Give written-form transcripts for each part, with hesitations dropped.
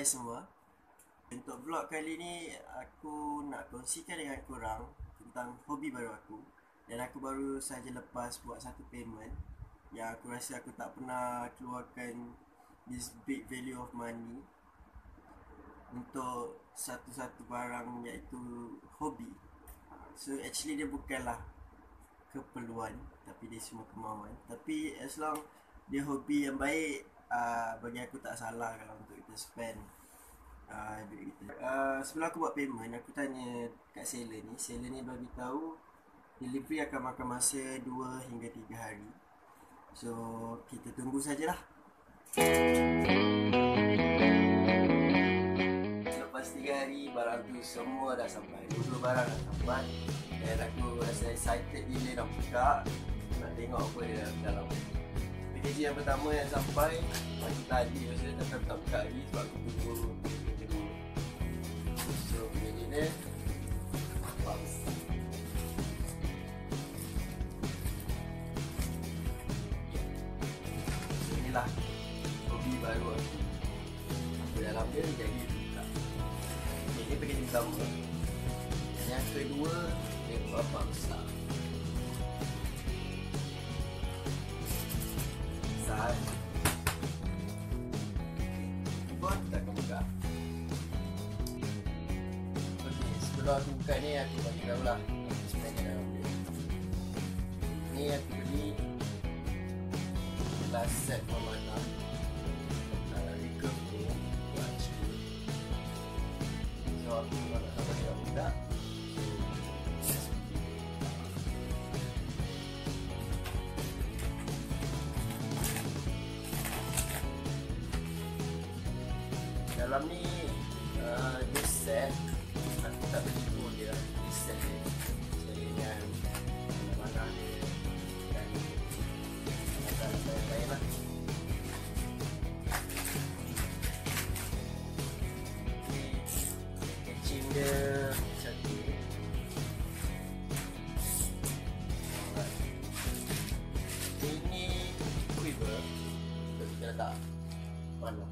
Hai semua. Untuk vlog kali ni aku nak kongsikan dengan korang tentang hobi baru aku. Dan aku baru saja lepas buat satu payment yang aku rasa aku tak pernah keluarkan this big value of money untuk satu-satu barang, iaitu hobi. So actually dia bukanlah keperluan, tapi dia semua kemauan. Tapi as long dia hobi yang baik, bagi aku tak salah kalau untuk kita spend duit kita. Sebelum aku buat payment, aku tanya kat seller ni bagi tahu delivery akan makan masa 2 hingga 3 hari. So kita tunggu sajalah. Lepas 3 hari barang tu semua dah sampai. Dua barang dah sampai. Dan aku rasa excited gila nak buka, nak tengok apa dia dalam. Packaging yang pertama yang sampai pagi tadi, rasa tak buka lagi sebab aku tunggu kedua. So packaging dia bagus. So inilah hobi baru aku. Dalam dia jadi buka. Ini packaging pertama. Yang kedua dia berapa besar. Saat buat kita akan buka. Okey, sebelum aku buka ni aku bagi tahu lah sebenarnya dalam dia. Ni aku beli last set pemanah Recurve tu Archery. So aku nak sampai dia buka. Dalam ni dia set, aku tak beli pun dia set dia dengan mana dia dan lain lah. Packaging dia cantik. Ini quiver untuk kita letak panah.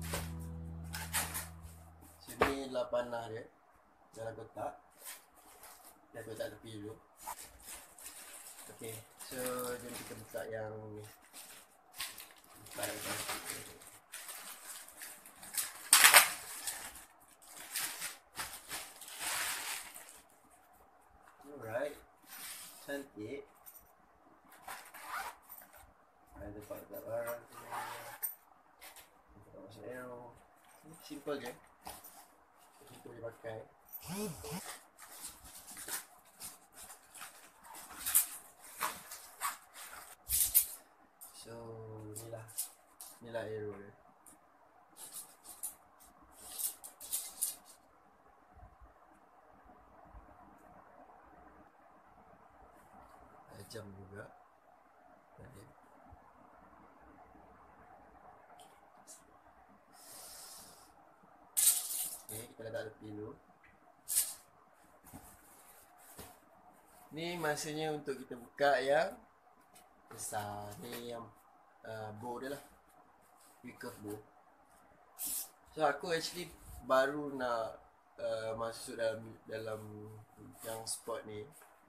Inilah panah dia dalam kotak. Dia kotak tepi dulu. Ok, so jom kita buka yang ni. Alright, cantik. Ada tempat barang tu. Masuk arrow. Simple je. Itu boleh pakai. So inilah arrow dia. Tajam juga. Kita letak tepi dulu. Ni masanya untuk kita buka yang besar. Ni yang bow dia lah, Recurve bow. So aku actually baru nak masuk dalam yang spot ni.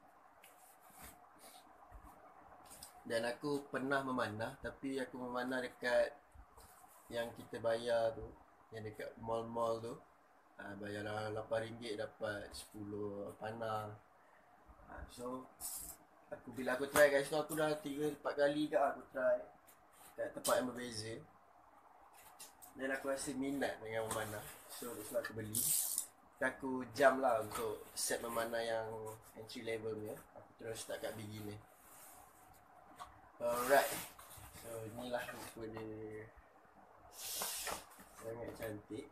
Dan aku pernah memanah, tapi aku memanah dekat yang kita bayar tu, yang dekat mall-mall tu. Bayar RM8 dapat 10 panah. So bila aku try kat situ, aku dah 3-4 kali kat aku try kat tempat yang berbeza. Dan aku rasa minat dengan memanah. So sebab aku beli, aku jam lah untuk set memanah yang entry level ni. Aku terus start kat beginner. Alright, so inilah rupa dia. Sangat cantik.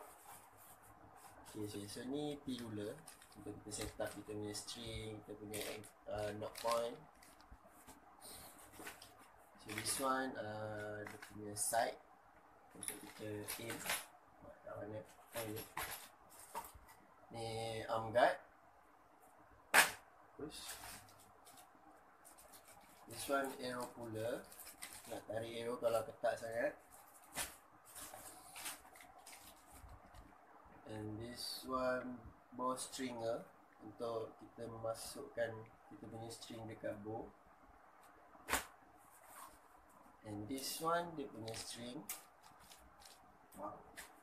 Okay, so ni P-ruler untuk kita set up kita punya string, kita punya knot point. So this one dia punya sight untuk kita aim kat mana. Ni arm guard. Terus this one arrow puller, nak tarik arrow kalau ketat sangat. And this one bow stringer untuk kita memasukkan kita punya string dekat bow. And this one dia punya string. Wow.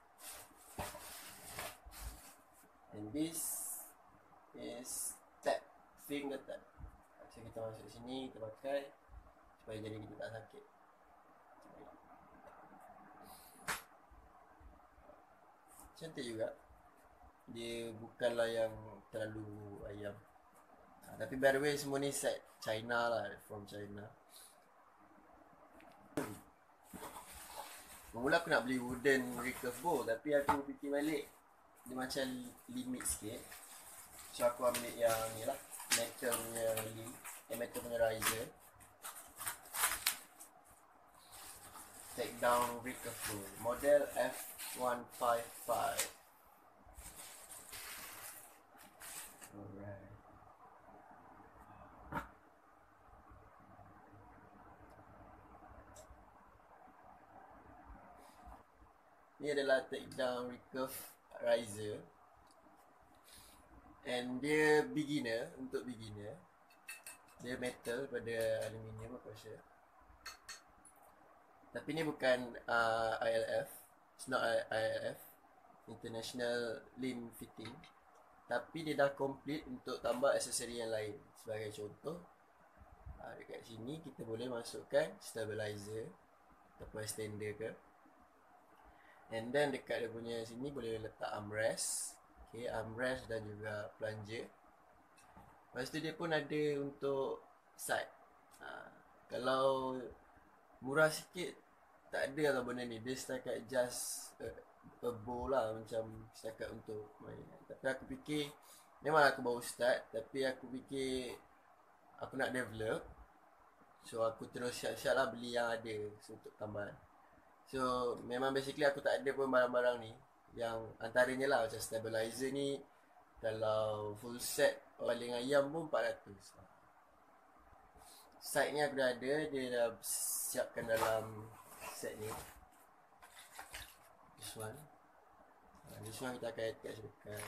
And this is tap, finger tap. So kita masuk sini, kita pakai supaya jari kita tak sakit. Cantik juga. Dia bukanlah yang terlalu ayam. Tapi by the way semua ni set China lah, from China. Mula aku nak beli wooden recurve bow, tapi aku fikir balik dia macam limit sikit. So aku ambil yang ni lah, metal punya metal punya riser. Takedown recurve bow, model F155. Alright. Ni adalah takedown recurve riser. And dia beginner, untuk beginner. Dia metal pada aluminium aku rasa. Tapi ni bukan ILF. It's not ILF, International Lean Fitting. Tapi dia dah complete untuk tambah aksesori yang lain. Sebagai contoh, dekat sini kita boleh masukkan stabilizer ataupun extender ke. And then dekat dia punya sini boleh letak armrest. Okay, armrest dan juga plunger. Lepas tu dia pun ada untuk side. Kalau murah sikit tak ada lah benda ni. Dia setakat just a bow lah, macam setakat untuk main. Tapi aku fikir, memang aku baru start, tapi aku fikir aku nak develop. So aku terus siap-siap lah beli yang ada untuk tambahan. So memang basically aku tak ada pun barang-barang ni. Yang antaranya lah macam stabilizer ni, kalau full set paling ayam pun 400. Side ni aku dah ada, dia dah siapkan dalam set ni. This one. This one kita akan attach dekat.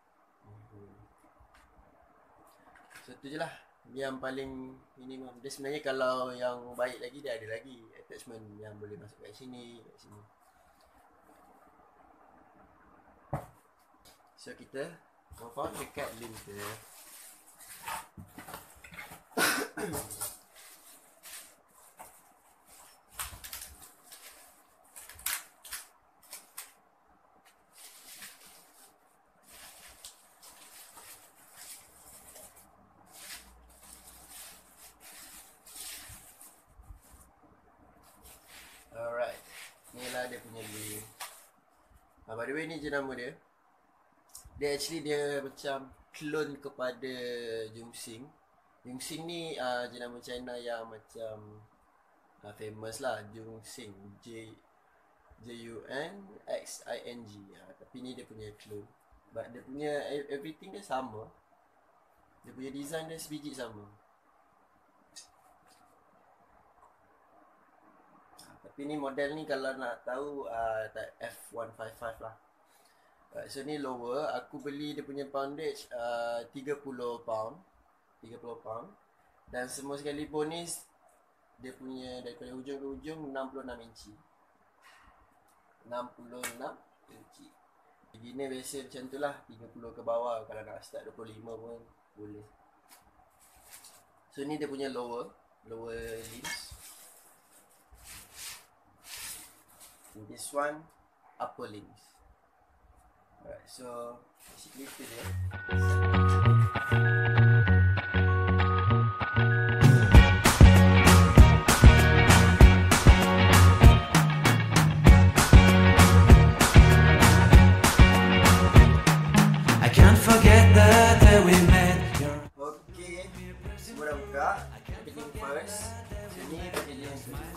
So tu je lah yang paling minimum. Dia sebenarnya kalau yang baik lagi, dia ada lagi attachment yang boleh masuk kat sini, kat sini. So kita move on dekat linter. Alright, inilah dia punya link. By the way, ni je nama dia. Dia actually dia macam clone kepada Junxing. Junxing ni jenama China yang macam famous lah, Junxing, Junxing. Tapi ni dia punya clone. But dia punya everything dia sama. Dia punya design dia sebiji sama. Tapi ni model ni kalau nak tahu F155 lah. So ni lower, aku beli dia punya poundage 30 pound. Dan semua sekali bonus dia punya daripada hujung ke hujung 66 inci. 66 inci. Beginner biasa macam tu lah, 30 ke bawah. Kalau nak start 25 pun boleh. So ni dia punya lower limbs. And this one upper limbs. Alright, so basically itu dia. I can't forget the day we met. Okay, semua dah buka. Beginning first. Sini beginning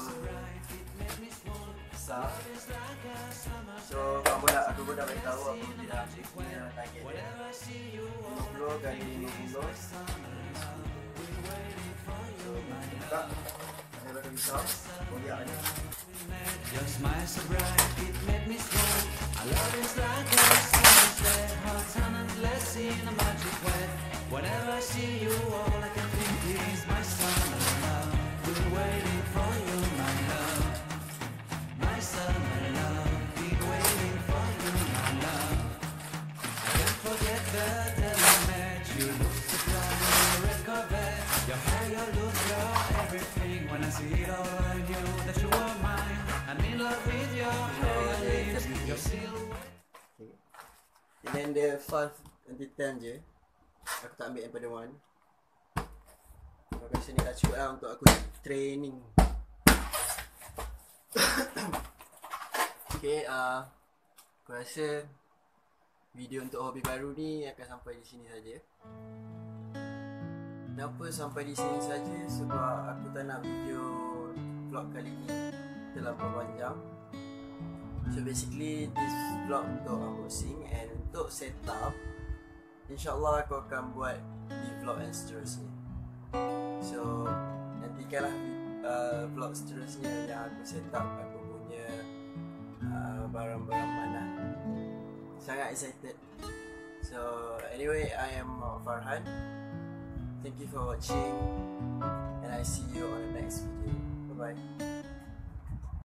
besar. So aku dah beritahu aku dia punya target dia 50 kali 50. So buka. Saya bakal risau koyak ni. Your smile so bright, it made me swoon. Our love is like a sunset, hot and endless in a magic way. Whenever I see you, all I can think is my summer love. Been waiting for you, my love. My summer love, been waiting for you, my love. I can't forget the day we met. You look so fly in your Recurve. Your hair, your look, your everything. When I see it all, I knew that you were mine. I'm in love with your hair, your lips, your silhouette. Okay. And then the 5 nanti 10 je. Aku tak ambil yang pada 1. Aku rasa ni dah cukup lah untuk aku training. Okay, aku rasa video untuk hobi baru ni akan sampai di sini saja. Kenapa sampai di sini saja? Sebab aku tak nak video vlog kali ni terlalu panjang. So basically this vlog untuk unboxing and untuk setup. InsyaAllah aku akan buat di vlog yang seterusnya. So nantikanlah vlog seterusnya yang aku setup aku punya barang-barang mana. Sangat excited. So anyway, I am Farhan. Thank you for watching and I see you on the next video. Bye bye.